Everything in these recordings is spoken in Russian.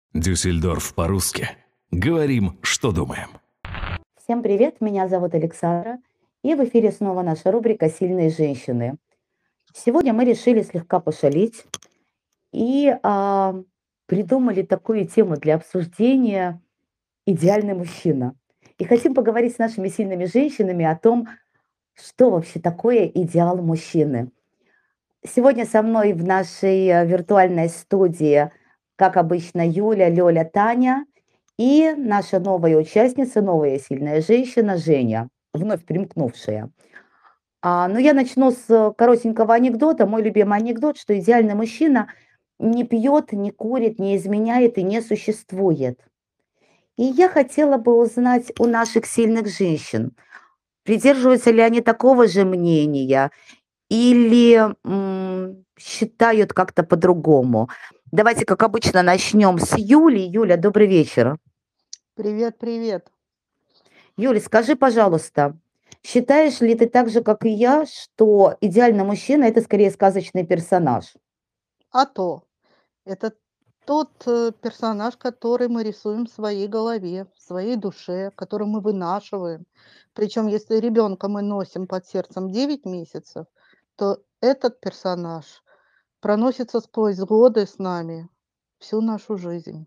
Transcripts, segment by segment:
Дюссельдорф по-русски. Говорим, что думаем. Всем привет, меня зовут Александра, и в эфире снова наша рубрика «Сильные женщины». Сегодня мы решили слегка пошалить и придумали такую тему для обсуждения «Идеальный мужчина». И хотим поговорить с нашими сильными женщинами о том, что вообще такое идеал мужчины. Сегодня со мной в нашей виртуальной студии, как обычно, Юля, Лёля, Таня и наша новая участница, новая сильная женщина Женя, вновь примкнувшая. Но я начну с коротенького анекдота. Мой любимый анекдот, что идеальный мужчина не пьет, не курит, не изменяет и не существует. И я хотела бы узнать у наших сильных женщин, придерживаются ли они такого же мнения или считают как-то по-другому. Давайте, как обычно, начнем с Юли. Юля, добрый вечер. Привет, привет. Юля, скажи, пожалуйста, считаешь ли ты так же, как и я, что идеальный мужчина – это скорее сказочный персонаж? А то. Это тот персонаж, который мы рисуем в своей голове, в своей душе, который мы вынашиваем. Причем, если ребенка мы носим под сердцем 9 месяцев, то этот персонаж проносится сквозь годы с нами всю нашу жизнь.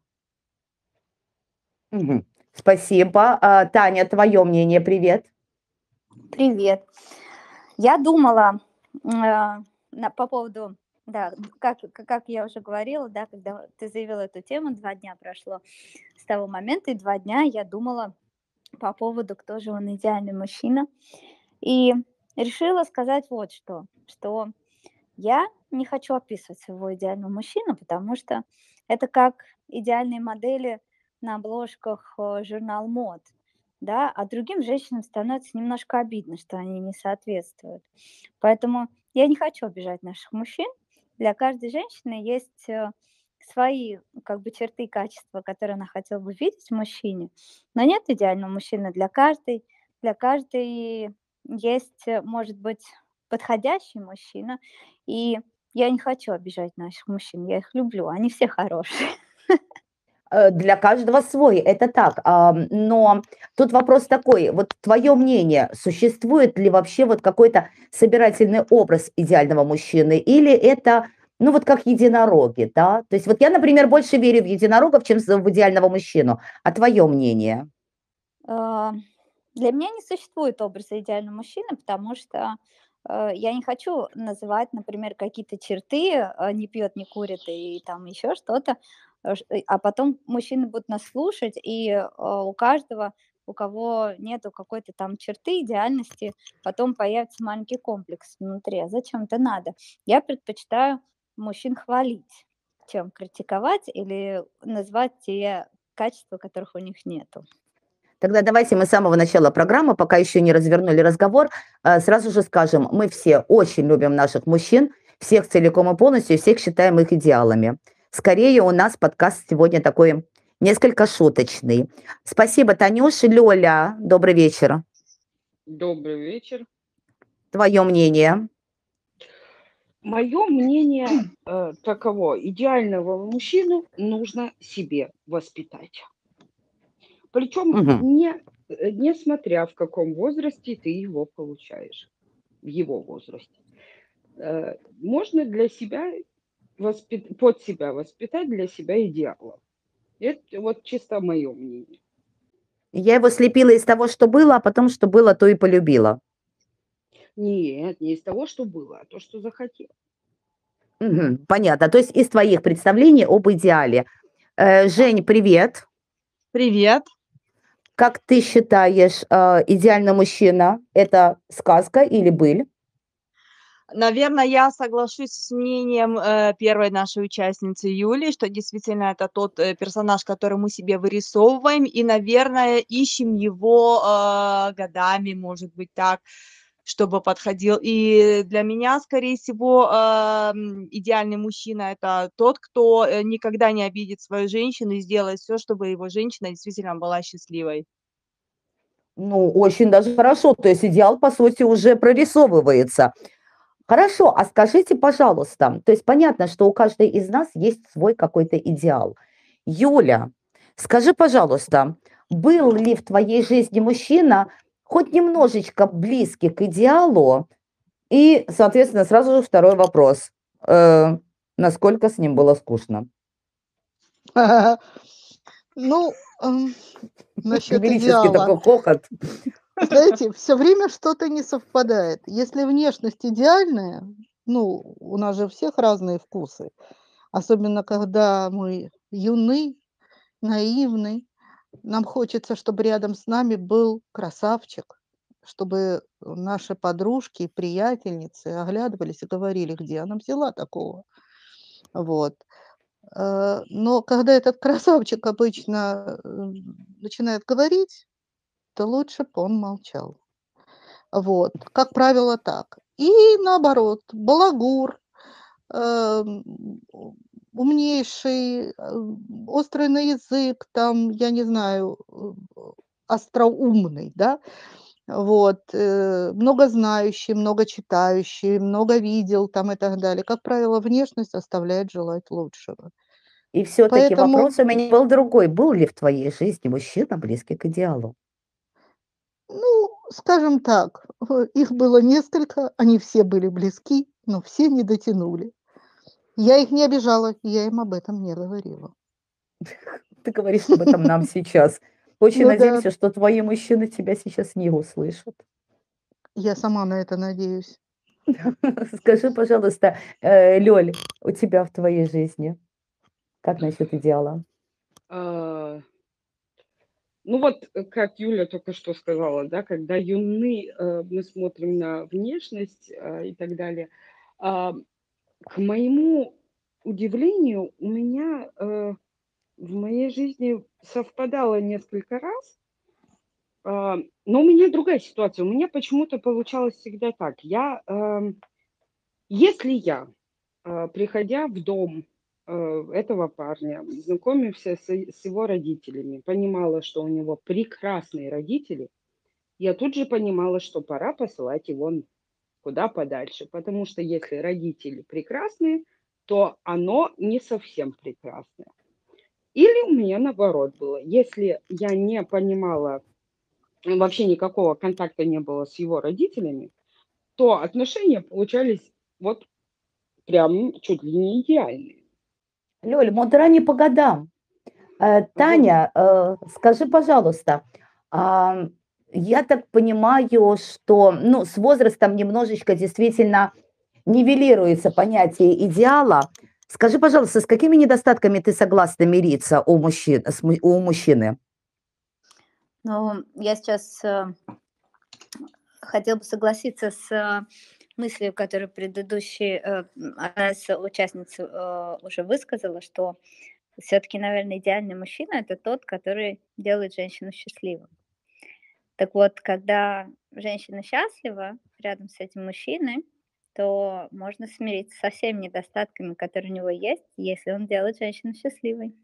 Мгм. Спасибо. Таня, твое мнение, привет. Привет. Я думала по поводу, да, как я уже говорила, да, когда ты заявила эту тему, 2 дня прошло с того момента, и 2 дня я думала по поводу, кто же он идеальный мужчина. И решила сказать вот что я не хочу описывать своего идеального мужчину, потому что это как идеальные модели на обложках журнал мод, да, а другим женщинам становится немножко обидно, что они не соответствуют. Поэтому я не хочу обижать наших мужчин. Для каждой женщины есть свои как бы черты и качества, которые она хотела бы видеть в мужчине. Но нет идеального мужчины для каждой. Для каждой есть, может быть, подходящий мужчина. И я не хочу обижать наших мужчин, я их люблю, они все хорошие. Для каждого свой, это так. Но тут вопрос такой, вот твое мнение, существует ли вообще вот какой-то собирательный образ идеального мужчины, или это, ну вот как единороги, да? То есть вот я, например, больше верю в единорогов, чем в идеального мужчину. А твое мнение? Для меня не существует образа идеального мужчины, потому что я не хочу называть, например, какие-то черты, не пьет, не курит и там еще что-то, а потом мужчины будут нас слушать, и у каждого, у кого нету какой-то там черты идеальности, потом появится маленький комплекс внутри. А зачем это надо? Я предпочитаю мужчин хвалить, чем критиковать или назвать те качества, которых у них нету. Тогда давайте мы с самого начала программы, пока еще не развернули разговор, сразу же скажем, мы все очень любим наших мужчин, всех целиком и полностью, и всех считаем их идеалами. Скорее у нас подкаст сегодня такой несколько шуточный. Спасибо, Танюша. Лёля, добрый вечер. Добрый вечер. Твое мнение? Мое мнение таково. Идеального мужчину нужно себе воспитать. Причем несмотря в каком возрасте ты его получаешь, в его возрасте. Можно для себя под себя воспитать для себя идеалов. Это вот чисто мое мнение. Я его слепила из того, что было, а потом, что было, то и полюбила. Нет, не из того, что было, а то, что захотела. Понятно. То есть из твоих представлений об идеале. Жень, привет. Привет. Как ты считаешь, идеальный мужчина – это сказка или быль? Наверное, я соглашусь с мнением первой нашей участницы Юли, что действительно это тот персонаж, который мы себе вырисовываем, и, наверное, ищем его годами, может быть, так, чтобы подходил. И для меня, скорее всего, идеальный мужчина – это тот, кто никогда не обидит свою женщину и сделает все, чтобы его женщина действительно была счастливой. Ну, очень даже хорошо. То есть идеал, по сути, уже прорисовывается. Хорошо, а скажите, пожалуйста, то есть понятно, что у каждой из нас есть свой какой-то идеал. Юля, скажи, пожалуйста, был ли в твоей жизни мужчина хоть немножечко близкий к идеалу? И, соответственно, сразу же второй вопрос. Насколько с ним было скучно? Ну, насчет Гомерический идеала. такой хохот. Знаете, все время что-то не совпадает. Если внешность идеальная, ну, у нас же у всех разные вкусы, особенно когда мы юны, наивны, нам хочется, чтобы рядом с нами был красавчик, чтобы наши подружки, приятельницы оглядывались и говорили, где она взяла такого. Вот. Но когда этот красавчик обычно начинает говорить, то лучше бы он молчал. Вот, как правило, так. И наоборот, балагур, эм, умнейший, острый на язык, там, я не знаю, остроумный, да, вот, много знающий, много читающий, много видел там и так далее. Как правило, внешность оставляет желать лучшего. И все-таки Поэтому, вопрос у меня был другой. Был ли в твоей жизни мужчина близкий к идеалу? ну, скажем так, их было несколько, они все были близки, но все не дотянули. Я их не обижала, я им об этом не говорила. Ты говоришь об этом нам сейчас. Очень Ну да, надеемся, что твои мужчины тебя сейчас не услышат. я сама на это надеюсь. Скажи, пожалуйста, Лёль, у тебя в твоей жизни как насчет идеала? А, Ну вот, как Юля только что сказала, да, когда юны, мы смотрим на внешность, и так далее. А, К моему удивлению, у меня в моей жизни совпадало несколько раз, но у меня другая ситуация. У меня почему-то получалось всегда так. Если я, приходя в дом этого парня, знакомимся с его родителями, понимала, что у него прекрасные родители, я тут же понимала, что пора посылать его куда подальше, потому что если родители прекрасные, то оно не совсем прекрасное. Или у меня наоборот было. Если я не понимала, вообще никакого контакта не было с его родителями, то отношения получались вот прям чуть ли не идеальные. Лёль, мудра не по годам. Вот. Таня, скажи, пожалуйста, я так понимаю, что ну, с возрастом немножечко действительно нивелируется понятие идеала. Скажи, пожалуйста, с какими недостатками ты согласна мириться у мужчины? Ну, я сейчас хотела бы согласиться с мыслью, которую предыдущая одна из участниц уже высказала, что все-таки, наверное, идеальный мужчина – это тот, который делает женщину счастливой. Так вот, когда женщина счастлива рядом с этим мужчиной, то можно смириться со всеми недостатками, которые у него есть, если он делает женщину счастливой.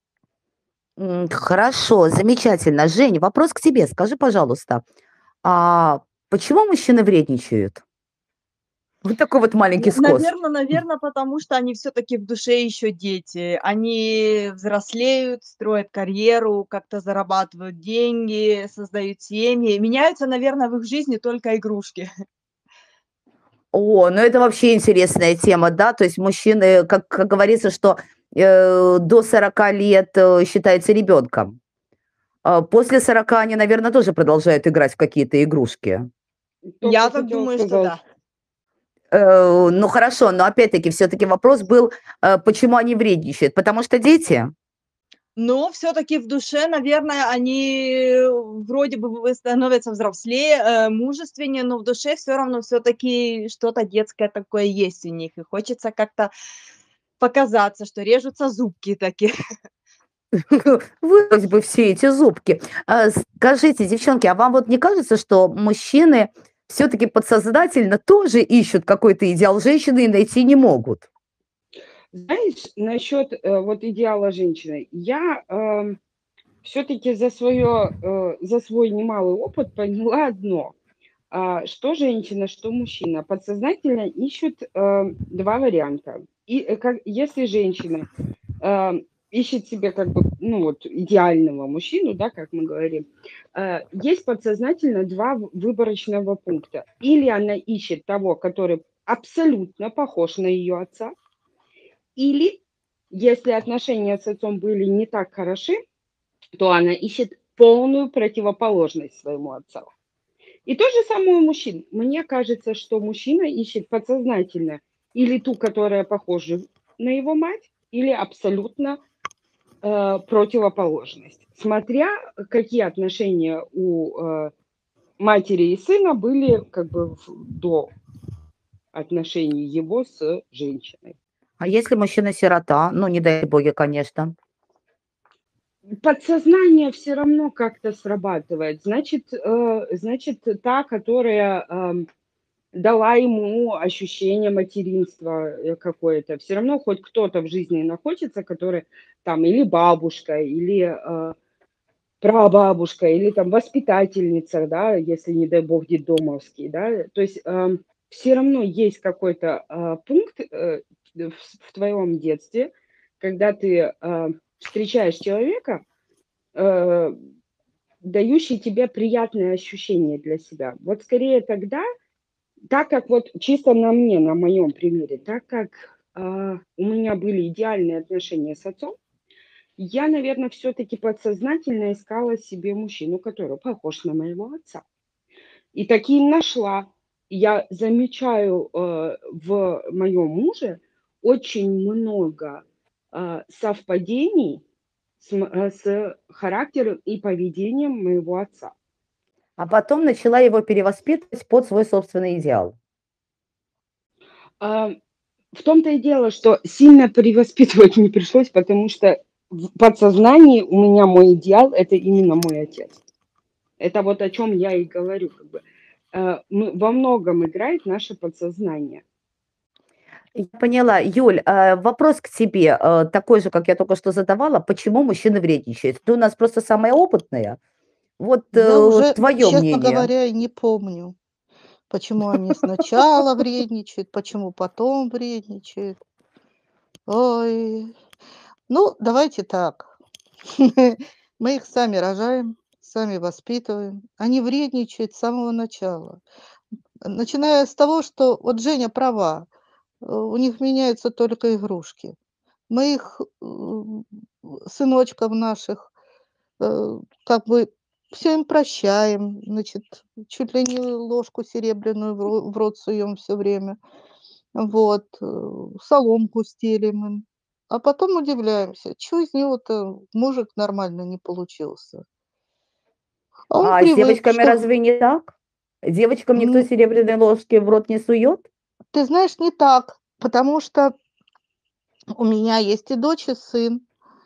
Хорошо, замечательно. Жень, вопрос к тебе. Скажи, пожалуйста, а почему мужчины вредничают? Вот такой вот маленький скос. Наверное, потому что они все-таки в душе еще дети. Они взрослеют, строят карьеру, как-то зарабатывают деньги, создают семьи. Меняются, наверное, в их жизни только игрушки. О, ну это вообще интересная тема, да, то есть мужчины, как говорится, что до 40 лет считается ребенком. После 40 они, наверное, тоже продолжают играть в какие-то игрушки. Только Я так хотела думаю, что сказать, да. Ну хорошо, но опять-таки все-таки вопрос был, почему они вредничают? Потому что дети? Но все-таки в душе, наверное, они вроде бы становятся взрослее, мужественнее, но в душе все равно все-таки что-то детское такое есть у них. И хочется как-то показаться, что режутся зубки такие. Вырвать бы все эти зубки. Скажите, девчонки, а вам вот не кажется, что мужчины все-таки подсознательно тоже ищут какой-то идеал женщины и найти не могут? знаешь, насчет вот идеала женщины, я все-таки за свой немалый опыт поняла одно, что женщина, что мужчина подсознательно ищут два варианта. И если женщина ищет себе как бы, ну вот, идеального мужчину, да, как мы говорим, есть подсознательно два выборочного пункта. Или она ищет того, который абсолютно похож на ее отца, или если отношения с отцом были не так хороши, то она ищет полную противоположность своему отцу. И то же самое у мужчин. Мне кажется, что мужчина ищет подсознательно или ту, которая похожа на его мать, или абсолютно противоположность. Смотря какие отношения у матери и сына были как бы до отношений его с женщиной. А если мужчина-сирота, ну, не дай боги, конечно. Подсознание все равно как-то срабатывает. Значит, та, которая дала ему ощущение материнства какое-то. Все равно хоть кто-то в жизни находится, который там или бабушка, или прабабушка, или там воспитательница, да, если, не дай бог, детдомовский, да. То есть все равно есть какой-то пункт в твоем детстве, когда ты встречаешь человека, дающий тебе приятные ощущения для себя. Вот скорее тогда, так как вот чисто на мне, на моем примере, так как у меня были идеальные отношения с отцом, я, наверное, все-таки подсознательно искала себе мужчину, который похож на моего отца. И таким нашла. Я замечаю в моем муже очень много совпадений с характером и поведением моего отца. А потом начала его перевоспитывать под свой собственный идеал. В том-то и дело, что сильно перевоспитывать не пришлось, потому что в подсознании у меня мой идеал – это именно мой отец. Это вот о чем я и говорю. Как бы. Во многом играет наше подсознание. Я поняла. Юль, вопрос к тебе такой же, как я только что задавала. Почему мужчины вредничают? Ты у нас просто самая опытная. Вот Я уже, твое честно мнение. говоря, и не помню, почему они сначала вредничают, почему потом вредничают. Ой, ну, давайте так. Мы их сами рожаем, сами воспитываем. Они вредничают с самого начала. Начиная с того, что вот Женя права, у них меняются только игрушки. Мы их, сыночков наших, как бы все им прощаем, значит, чуть ли не ложку серебряную в рот суем все время. Вот, соломку стелим им. А потом удивляемся, чё из него-то мужик нормально не получился. А он А с привык, девочками что разве не так? Девочкам никто серебряные ложки в рот не сует? ты знаешь, не так, потому что у меня есть и дочь, и сын.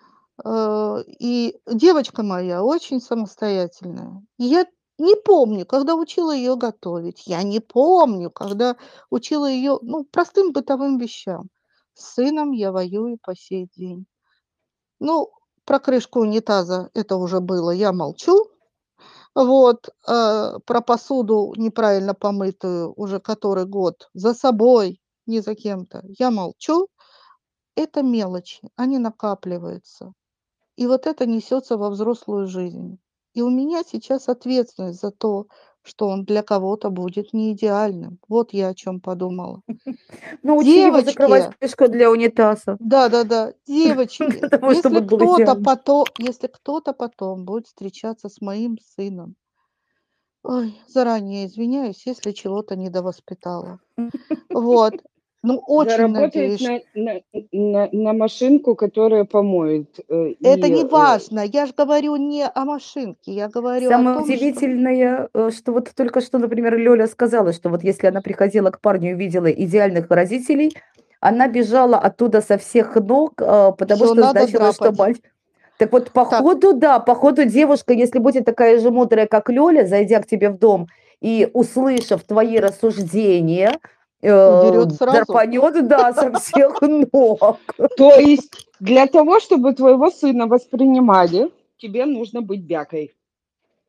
И девочка моя очень самостоятельная. И я не помню, когда учила ее готовить. Я не помню, когда учила ее, ну, простым бытовым вещам. С сыном я воюю по сей день. Ну, про крышку унитаза это уже было, я молчу. Вот, про посуду неправильно помытую уже который год за собой, не за кем-то, я молчу. Это мелочи, они накапливаются. И вот это несется во взрослую жизнь. И у меня сейчас ответственность за то, что он для кого-то будет не идеальным. Вот я о чем подумала. Научи его закрывать Девочки, крышку для унитаза, да-да-да, девочки, для того, чтобы он был идеальным. если кто-то потом будет встречаться с моим сыном, ой, заранее извиняюсь, если чего-то недовоспитала. Вот. Ну, очень Заработает надеюсь, на машинку, которая помоет. это не важно. Я же говорю не о машинке, я говорю о Самое том, что удивительное, что вот только что, например, Лёля сказала, что вот если она приходила к парню и видела идеальных родителей, она бежала оттуда со всех ног, потому всё что надо значило, что драпать. Так вот, Так, походу девушка, если будет такая же мудрая, как Лёля, зайдя к тебе в дом и услышав твои рассуждения, удерёт сразу. драпанёт, да, со всех ног. То есть для того, чтобы твоего сына воспринимали, тебе нужно быть бякой.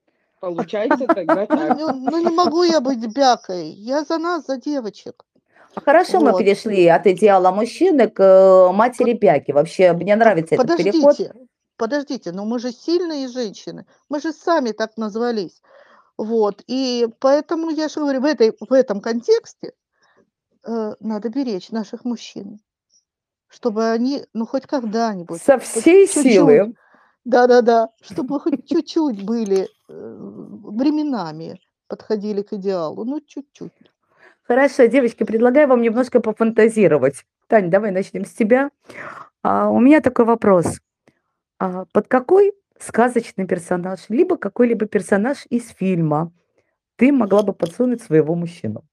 Получается тогда так. Ну не могу я быть бякой. Я за нас, за девочек. Хорошо, мы Вот. перешли от идеала мужчины к матери Бяки. Вообще, мне Так нравится этот переход. подождите, но мы же сильные женщины, мы же сами так назвались. Вот, и поэтому я же говорю, в этом контексте надо беречь наших мужчин, чтобы они, ну, хоть когда-нибудь, Со хоть всей чуть-чуть, силы. да-да-да, чтобы хоть чуть-чуть были временами подходили к идеалу, ну, чуть-чуть. Хорошо, девочки, предлагаю вам немножко пофантазировать. Тань, давай начнем с тебя. У меня такой вопрос. Под какой сказочный персонаж, либо какой-либо персонаж из фильма ты могла бы подсунуть своего мужчину?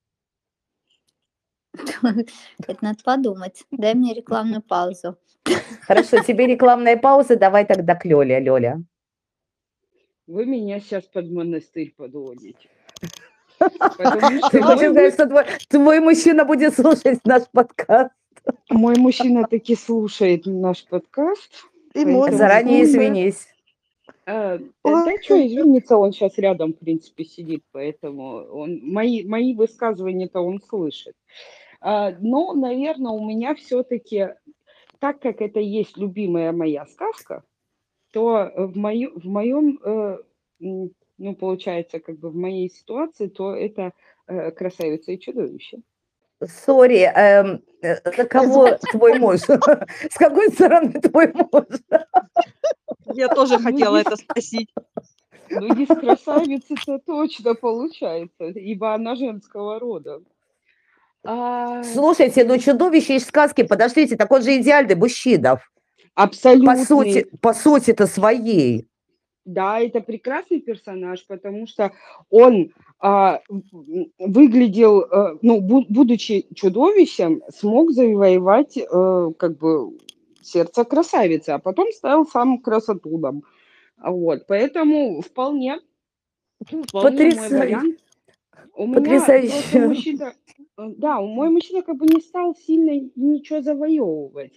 Это надо подумать. Дай мне рекламную паузу. Хорошо, тебе рекламная пауза, давай тогда к Лёле, Лёля. Вы меня сейчас под монастырь подводите. Потому что Ты хочешь сказать, что твой мужчина будет слушать наш подкаст? мой мужчина таки слушает наш подкаст. И мой Заранее мужчина. извинись. Да что, извиниться, он сейчас рядом, в принципе, сидит, поэтому мои высказывания-то он слышит. Но, наверное, у меня все-таки, так как это есть любимая моя сказка, то в моем, ну, получается, как бы в моей ситуации, то это «Красавица и чудовище». Сори, за кого твой муж? С какой стороны твой муж? Я тоже хотела это спросить. Ну, из красавицы-то точно получается, ибо она женского рода. Слушайте, ну чудовище из сказки, подождите, так он же идеальный мужчина. Абсолютно. По сути-то своей. Да, это прекрасный персонаж, потому что он выглядел, ну, будучи чудовищем, смог завоевать как бы сердце красавицы, а потом стал сам красотулом. Вот, поэтому вполне мой вариант. У меня просто мужчина, да, мой мужчина как бы не стал сильно ничего завоевывать.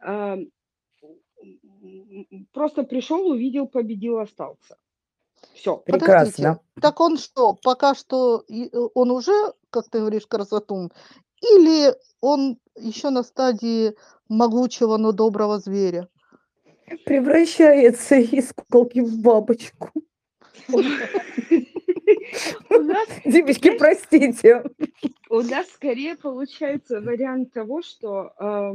Просто пришел, увидел, победил, остался. Все. Прекрасно. Подождите, так он что, пока что он уже, как ты говоришь, красотун, или он еще на стадии могучего, но доброго зверя? Превращается из куколки в бабочку. Девочки, простите. У нас скорее получается вариант того, что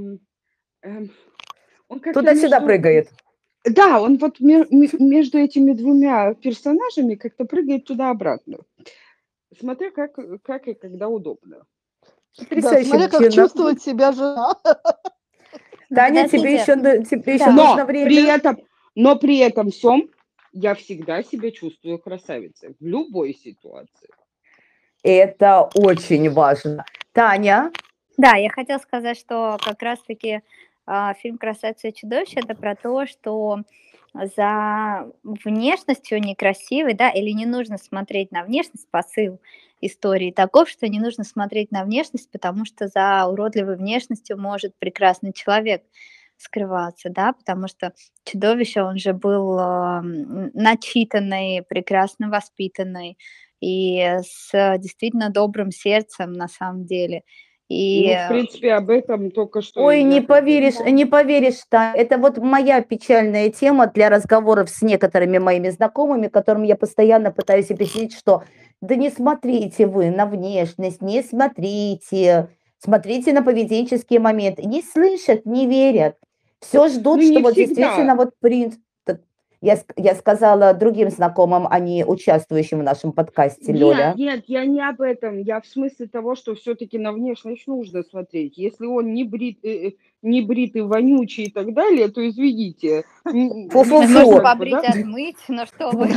он как-то туда-сюда прыгает. Да, он вот между этими двумя персонажами как-то прыгает туда-обратно. Смотря как и когда удобно. Да, смотря как чувствует себя жена. Таня, тебе еще нужно время. Но при этом всем я всегда себя чувствую красавицей в любой ситуации. Это очень важно. Таня? Да, я хотела сказать, что как раз-таки фильм «Красавица и чудовище» — это про то, что за внешностью некрасивой, да, или не нужно смотреть на внешность, посыл истории таков, что не нужно смотреть на внешность, потому что за уродливой внешностью может прекрасный человек скрываться, да, потому что чудовище, он же был начитанный, прекрасно воспитанный и с действительно добрым сердцем на самом деле. И... Ну, в принципе, об этом только что... Ой, не поверишь, Тань. Это вот моя печальная тема для разговоров с некоторыми моими знакомыми, которым я постоянно пытаюсь объяснить, что да не смотрите вы на внешность, не смотрите, смотрите на поведенческие моменты. Не слышат, не верят. Все ждут, что вот действительно вот принц... Я сказала другим знакомым, а не участвующим в нашем подкасте, Лёля. Нет, я не об этом. Я в смысле того, что все-таки на внешность нужно смотреть. Если он не бритый, вонючий и так далее, то извините. Можно побрить, отмыть, но что вы.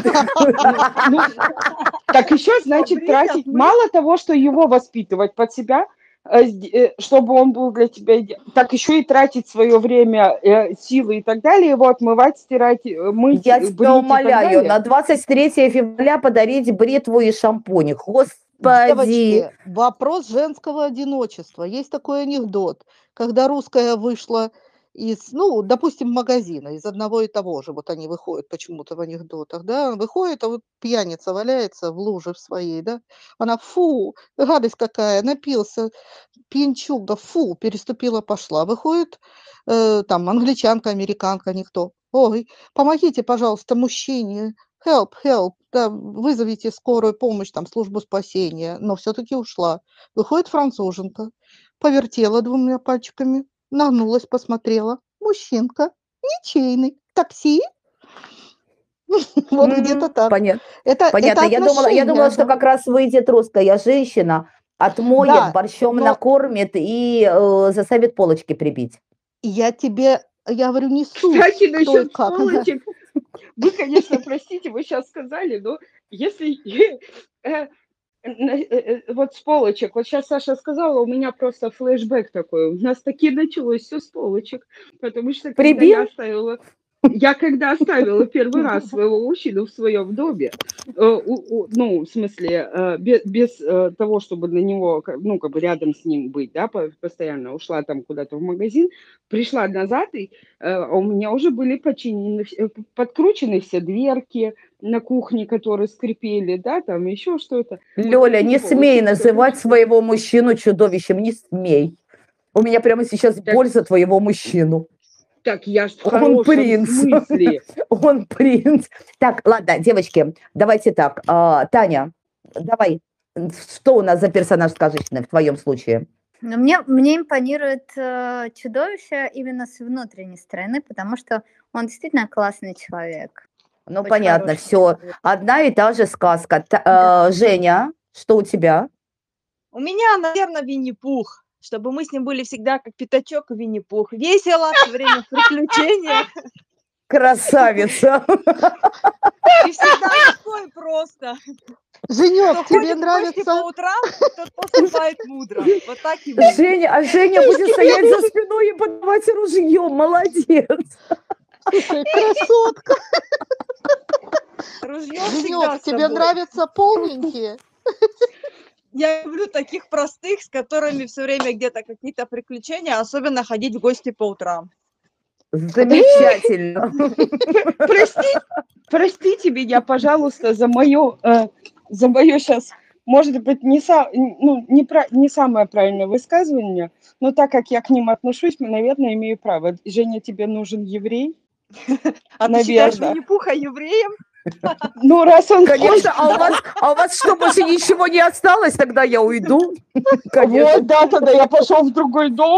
Так еще, значит, тратить мало того, что его воспитывать под себя, чтобы он был для тебя, так еще и тратить свое время, силы и так далее, его отмывать, стирать, мыть, я тебя умоляю, на 23 февраля подарить бритву и шампунь. Господи! Девочки, вопрос женского одиночества. Есть такой анекдот, когда русская вышла допустим, магазина, из одного и того же. Вот они выходят почему-то в анекдотах, да, выходит, а вот пьяница валяется в луже в своей, да. Она: "Фу, гадость какая, напился, пьянчуга, фу", переступила, пошла. Выходит, там англичанка, американка, никто: "Ой, помогите, пожалуйста, мужчине, help, help, да, вызовите скорую помощь, там, службу спасения", но все-таки ушла. Выходит француженка, повертела двумя пальчиками, нагнулась, посмотрела: мужчинка, ничейный, такси. Вот где-то так. Понятно. Это Понятно. Я думала, отношения, что да. как раз выйдет русская женщина, отмоет, Да, борщом но накормит и заставит полочки прибить. я говорю не суть, Кстати, кто и насчет как. Она- полочек, вы, конечно, простите, вы сейчас сказали, но если вот с полочек, вот сейчас Саша сказала, у меня просто флешбэк такой, у нас таки началось все с полочек, потому что Прибил? когда оставила первый раз своего мужчину в своем доме, ну, в смысле, без того, чтобы на него, ну, как бы рядом с ним быть, да, постоянно ушла там куда-то в магазин, пришла назад, и у меня уже были подкручены все дверки на кухне, которые скрипели, да, там еще что-то. Вот Лёля, такие не смей полочки, называть короче. своего мужчину чудовищем, не смей. У меня прямо сейчас Так, боль за твоего мужчину. так я ж в Он хорошем принц. смысле. Он принц. Так, ладно, девочки, давайте так. Таня, давай, что у нас за персонаж сказочный в твоем случае? Но мне импонирует чудовище именно с внутренней стороны, потому что он действительно классный человек. Ну, Очень понятно, хороший все. человек. Одна и та же сказка. Да. Женя, что у тебя? У меня, наверное, Винни-Пух, чтобы мы с ним были всегда как Пятачок и Винни-Пух. Весело, все время в приключениях. Красавица. И всегда легко и просто. Женек, Кто тебе ходит в гости по нравится? утрам, тот поступает мудро. Вот так и мы. Женя будет стоять за спиной и подавать ружье. Молодец. Слушай, красотка. Ружье всегда Женек, с тебе собой. нравятся полненькие? Я люблю таких простых, с которыми все время где-то какие-то приключения, особенно ходить в гости по утрам. Замечательно. Простите меня, пожалуйста, за мое сейчас, может быть, не самое правильное высказывание, но так как я к ним отношусь, наверное, имею право. Женя, тебе нужен еврей? А ты считаешь Наверно. Винни-Пуха евреем? Ну, раз он Конечно, а у вас что, больше ничего не осталось? Тогда я уйду. Конечно. Вот, да, тогда я пошел в другой дом.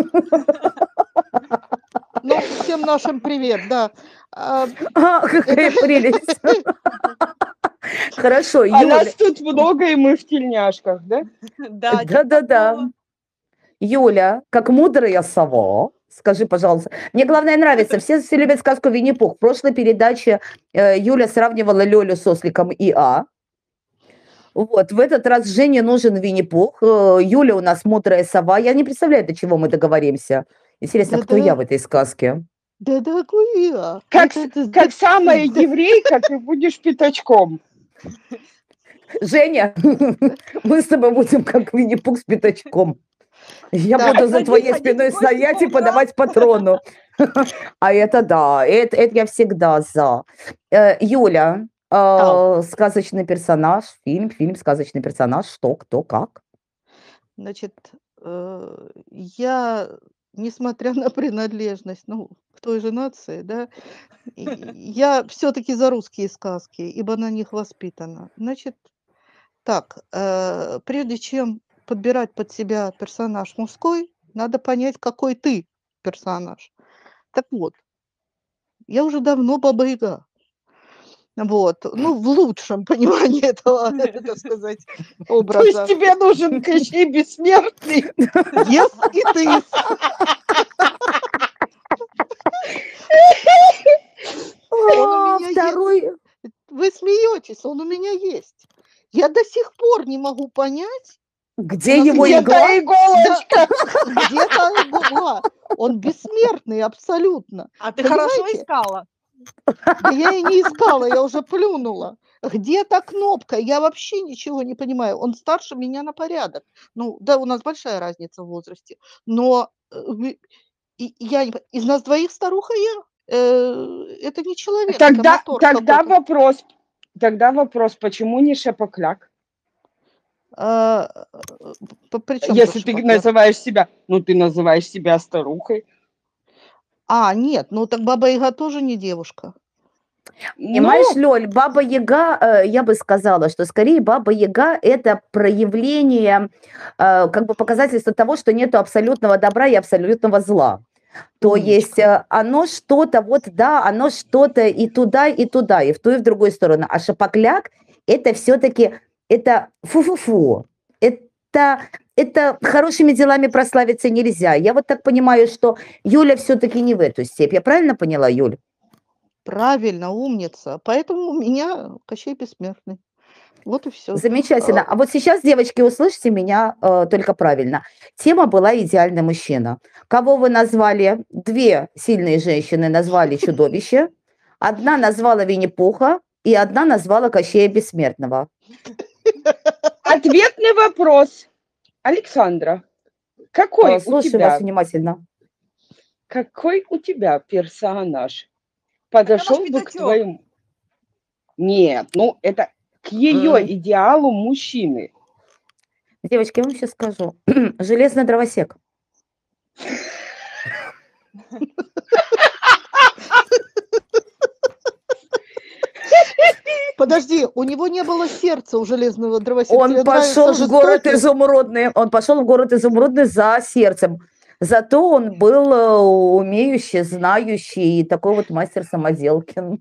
Ну, всем нашим привет, да. Какая прелесть. Хорошо, А Юля. нас тут много, и мы в тельняшках, да? Да, Да. Юля, как мудрая сова, скажи, пожалуйста. Мне главное нравится, все любят сказку Винни-Пух. В прошлой передаче Юля сравнивала Лёлю с осликом ИА. Вот, в этот раз Жене нужен Винни-Пух. Юля у нас мудрая сова. Я не представляю, до чего мы договоримся. Интересно, кто я в этой сказке? Да, дорогая. Как самая еврейка, ты будешь пятачком. Женя, мы с тобой будем как Винни-Пух с пятачком. Я Да. буду за твоей Ходить спиной в гости стоять по и утрам. подавать патрону. А это да, это я всегда за. Юля, сказочный персонаж, фильм, сказочный персонаж, что, кто, как? Значит, я, несмотря на принадлежность, к той же нации, да, я все-таки за русские сказки, ибо на них воспитана. Значит, так, прежде чем подбирать под себя персонаж мужской, надо понять, какой ты персонаж. Так вот, я уже давно Баба-Яга. Вот, в лучшем понимании этого, так сказать, То есть образа. тебе нужен Кощей Бессмертный? Yes, и ты. Он у меня Второй. Вы смеетесь, он у меня есть. Я до сих пор не могу понять, Где его где-то игла? иголочка. где-то игла. Он бессмертный абсолютно. А ты хорошо Понимаете? искала? Да я и не искала, я уже плюнула. Где-то кнопка? Я вообще ничего не понимаю. Он старше меня на порядок. Да, у нас большая разница в возрасте. Но И я не по из нас двоих старуха я? Это не человек, это Тогда, мотор тогда какой-то. вопрос, тогда вопрос, почему не шапокляк? А, при чём Если тут ты шапокляк? называешь себя, ну, ты называешь себя старухой. Нет, ну так Баба Яга тоже не девушка. Понимаешь, Ну, Лёль, Баба Яга, я бы сказала, что скорее Баба Яга – это проявление, как бы показательство того, что нету абсолютного добра и абсолютного зла. То есть Умничка. оно что-то, вот да, оно что-то и туда, и туда, и в ту, и в другую сторону. А шапокляк – это все-таки, это фу-фу-фу, это хорошими делами прославиться нельзя. Я вот так понимаю, что Юля все-таки не в эту степь. Я правильно поняла, Юль? Правильно, умница. Поэтому у меня Кощей Бессмертный. Вот и всё. Замечательно. А вот сейчас, девочки, услышьте меня только правильно. Тема была «Идеальный мужчина». Кого вы назвали? 2 сильные женщины назвали чудовище, 1 назвала Винни-Пуха и 1 назвала Кощея Бессмертного. ответный вопрос. Александра, какой у Слушаю вас тебя, внимательно. какой у тебя персонаж подошел бы к Пятачок. твоему... Нет, ну, это к ее идеалу мужчины. Девочки, я вам сейчас скажу. Железный дровосек. Подожди, у него не было сердца, у Железного Дровосека. Он Тебе пошел нравится в город жестокий? Изумрудный. Он пошел в город Изумрудный за сердцем. Зато он был умеющий, знающий и такой вот мастер самоделкин.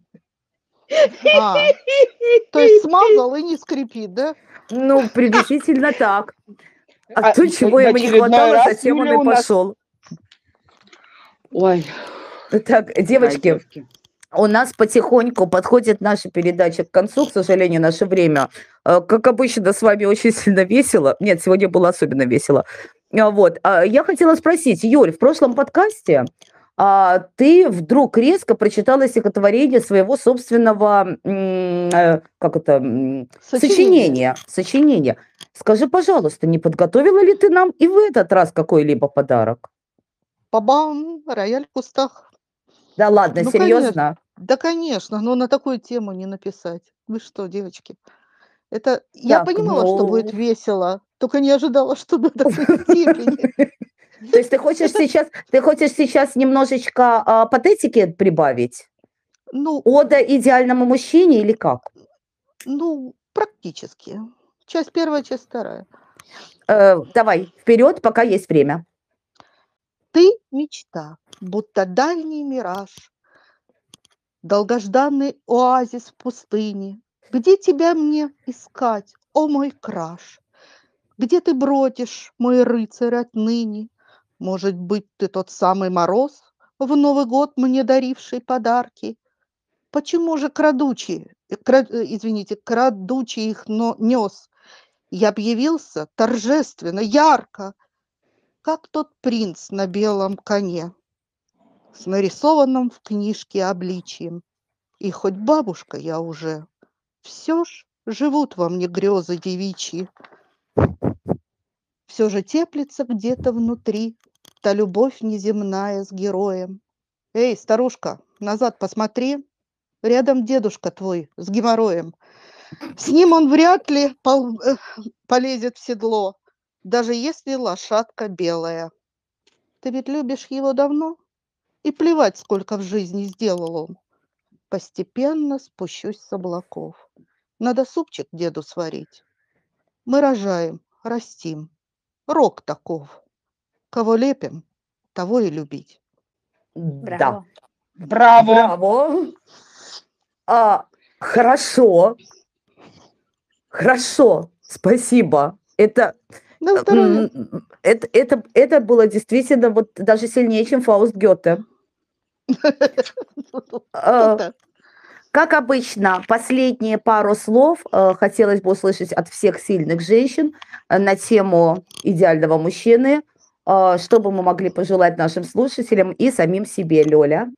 То есть смазал и не скрипит, да? Ну, приблизительно так. А А, то, и чего в ему не очередной хватало, раз затем он Юля и у нас- пошел. Ой, Так, девочки, девочки. у нас потихоньку подходит наша передача к концу, к сожалению, наше время. Как обычно, с вами очень сильно весело. Нет, сегодня было особенно весело. Вот. Я хотела спросить, Юль, в прошлом подкасте ты вдруг резко прочитала стихотворение своего собственного, сочинения. Скажи, пожалуйста, не подготовила ли ты нам и в этот раз какой-либо подарок? Па-бам! Рояль в кустах. Да ладно, Ну, серьезно? Да, конечно, но на такую тему не написать. Вы что, девочки? Это я Так, понимала, что будет весело, только не ожидала, что до такой степени. То есть ты хочешь сейчас немножечко патетики прибавить? Ну, Ода идеальному мужчине или как? практически. Часть первая, часть вторая. Давай, вперед, пока есть время. Ты мечта, будто дальний мираж, долгожданный оазис в пустыне. Где тебя мне искать, о мой краш? Где ты бродишь, мой рыцарь отныне? Может быть, ты тот самый мороз, в Новый год мне даривший подарки? Почему же крадучий их нес? Я объявился торжественно, ярко, как тот принц на белом коне, с нарисованным в книжке обличием. И хоть бабушка я уже, все ж живут во мне грезы девичьи. Все же теплится где-то внутри та любовь неземная с героем. Эй, старушка, назад посмотри, рядом дедушка твой с геморроем. С ним он вряд ли полезет в седло, даже если лошадка белая. Ты ведь любишь его давно? И плевать, сколько в жизни сделал он. Постепенно спущусь с облаков. Надо супчик деду сварить. Мы рожаем, растим. Рок таков. Кого лепим, того и любить. Да. Браво. Браво. Хорошо. Хорошо. Спасибо. Это было действительно вот даже сильнее, чем Фауст Гёте. Как обычно, последние пару слов хотелось бы услышать от всех сильных женщин на тему идеального мужчины. Что бы мы могли пожелать нашим слушателям и самим себе, Лёля?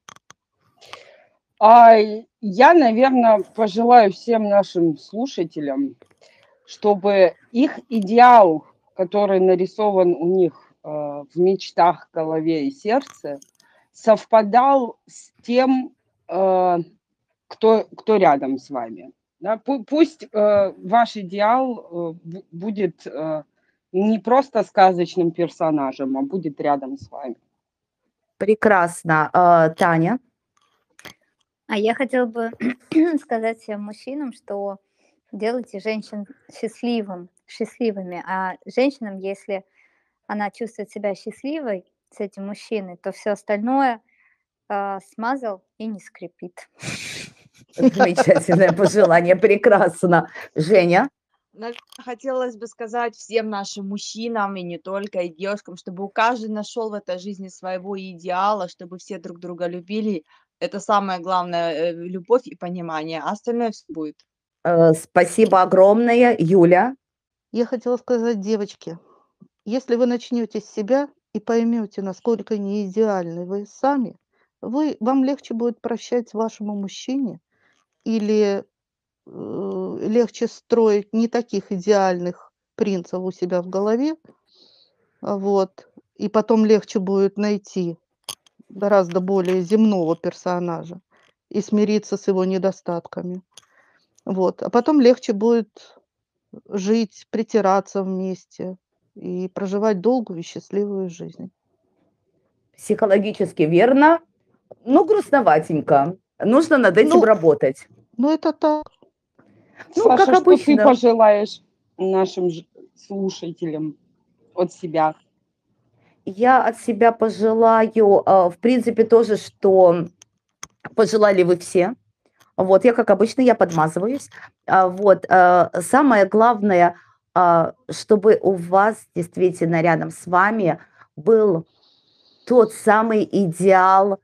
Я, наверное, пожелаю всем нашим слушателям, чтобы их идеал, который нарисован у них в мечтах, голове и сердце совпадал с тем, кто рядом с вами. Да? Пусть ваш идеал будет не просто сказочным персонажем, а будет рядом с вами. Прекрасно. Таня? А я хотела бы сказать всем мужчинам, что делайте женщин счастливыми, а женщинам, если она чувствует себя счастливой с этим мужчиной, то все остальное смазал и не скрипит. Замечательное пожелание, прекрасно. Женя? Наверно, хотелось бы сказать всем нашим мужчинам, и не только, и девушкам, чтобы у каждый нашел в этой жизни своего идеала, чтобы все друг друга любили. Это самое главное, любовь и понимание, а остальное все будет. Спасибо огромное. Юля? Я хотела сказать, девочки, если вы начнете с себя и поймете, насколько не идеальны вы сами, вам легче будет прощать вашему мужчине или легче строить не таких идеальных принцев у себя в голове, вот, и потом легче будет найти гораздо более земного персонажа и смириться с его недостатками. Вот, а потом легче будет жить, притираться вместе и проживать долгую и счастливую жизнь. Психологически верно, но грустноватенько. Нужно над этим работать. Ну, это так. Ну, Саша, как что ты обычно. пожелаешь нашим слушателям от себя? Я от себя пожелаю, в принципе, тоже, что пожелали вы все. Вот, я, как обычно, я подмазываюсь. Вот, самое главное, чтобы у вас действительно рядом с вами был тот самый идеал,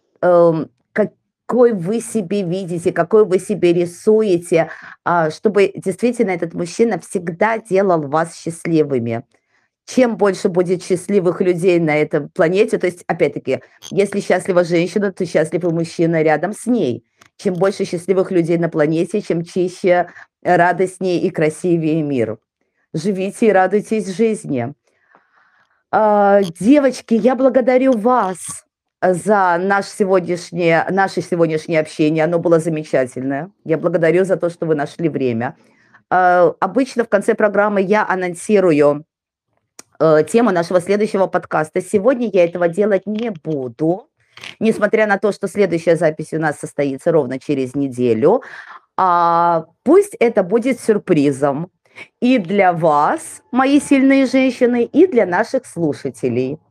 какой вы себе видите, какой вы себе рисуете, чтобы действительно этот мужчина всегда делал вас счастливыми. Чем больше будет счастливых людей на этой планете, то есть, опять-таки, если счастлива женщина, то счастлив и мужчина рядом с ней. Чем больше счастливых людей на планете, чем чище, радостнее и красивее мир. Живите и радуйтесь жизни. Девочки, я благодарю вас за наше сегодняшнее общение. Оно было замечательное. Я благодарю за то, что вы нашли время. Обычно в конце программы я анонсирую тему нашего следующего подкаста. Сегодня я этого делать не буду, несмотря на то, что следующая запись у нас состоится ровно через неделю. Пусть это будет сюрпризом и для вас, мои сильные женщины, и для наших слушателей.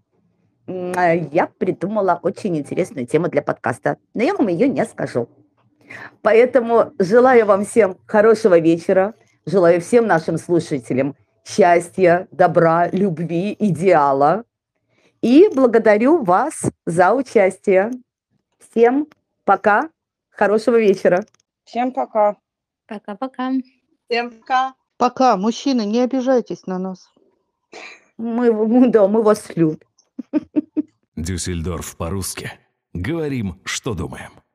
Я придумала очень интересную тему для подкаста, но я вам ее не скажу. Поэтому желаю вам всем хорошего вечера, желаю всем нашим слушателям счастья, добра, любви, идеала. И благодарю вас за участие. Всем пока, хорошего вечера. Всем пока. Пока-пока. Всем пока. Пока, мужчины, не обижайтесь на нас. Мы вас любим. Дюссельдорф по-русски. Говорим, что думаем.